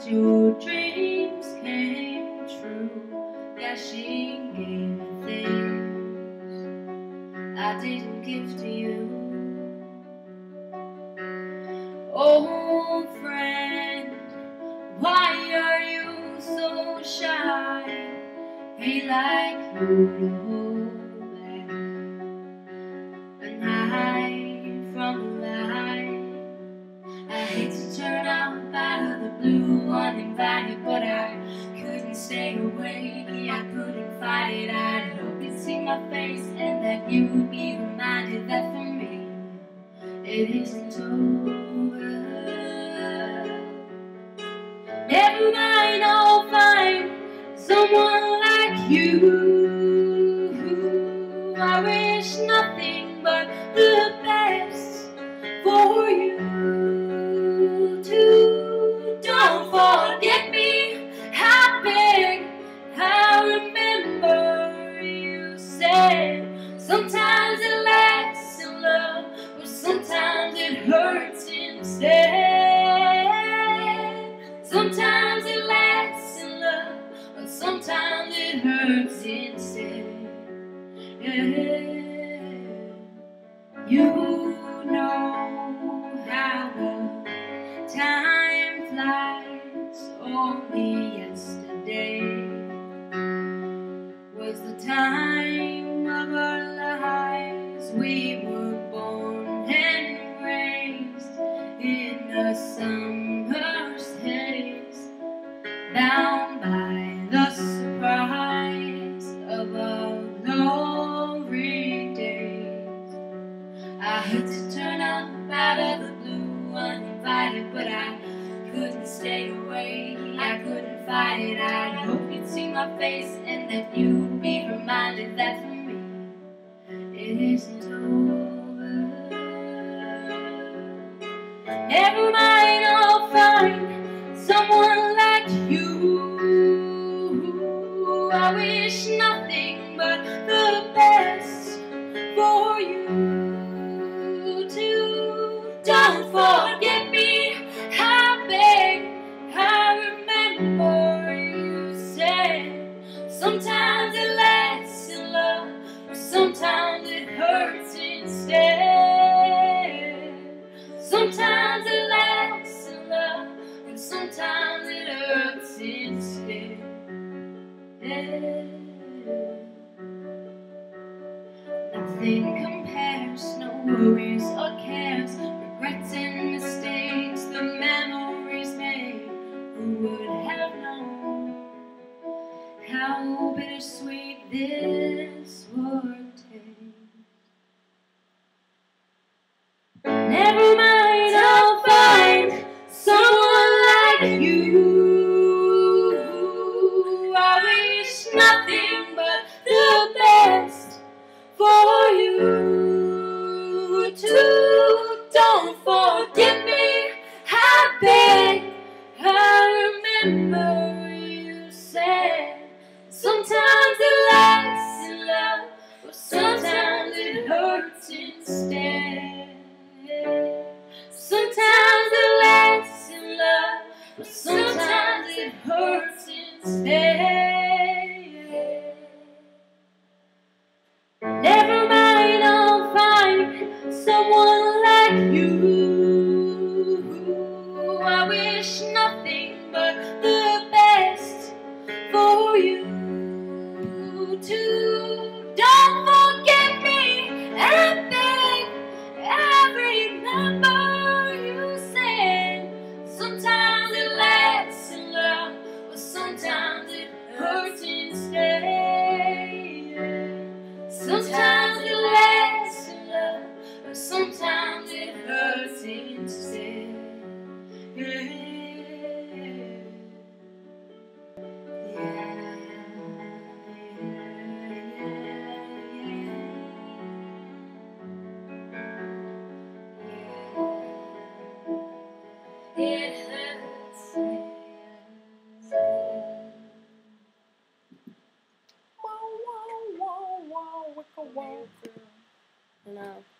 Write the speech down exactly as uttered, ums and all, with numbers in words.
that your dreams came true. Yeah, she gave me things I didn't give to you. Old friend, why are you so shy? Ain't like you to hold back and hide from the light. I hate to turn up out of the blue uninvited, but I couldn't stay away. I couldn't fight it. I'd hope you'd see my face and that you'd be reminded that for me it isn't over. Never mind, I'll find someone like you. I wish nothing but the best for you too. Don't forget me, I beg. I remember you said sometimes it lasts in love, but sometimes it hurts instead. Sometimes it lasts in love, but sometimes it hurts instead. Yeah. You know how the time flies. Only yesterday was the time of our lives. We were born and raised in a summer's haze, bound by the surprise of our glory days. I hate to turn up out of the blue uninvited, but I couldn't stay away. I couldn't fight it. I hope you'd see my face and that you'd be reminded that for me it isn't over. Never mind, I'll find someone like you. I wish nothing but the best for you too. Don't forget me, I beg. I remember you said sometimes it lasts in love, but sometimes it hurts instead. Sometimes it lasts in love, and sometimes it hurts instead. Yeah. Nothing compares, no worries or cares, regrets and mistakes, the memories made. Who would have known how bittersweet this would taste? Never mind, I'll find someone like you. I wish nothing but the best for you too. Don't forget me, I beg. I remember you said sometimes it lasts in love, but sometimes it hurts instead. Sometimes it lasts in love, but sometimes it hurts instead. Never mind, I'll find someone like you. I wish nothing but the best for you too. Don't forget me, I beg. I remember you said sometimes it lasts in love, but sometimes it hurts instead. Sometimes it lasts in love, but sometimes it hurts instead. Yeah. It hurts. Wow, wow, wow, wow, wicka, wow. No.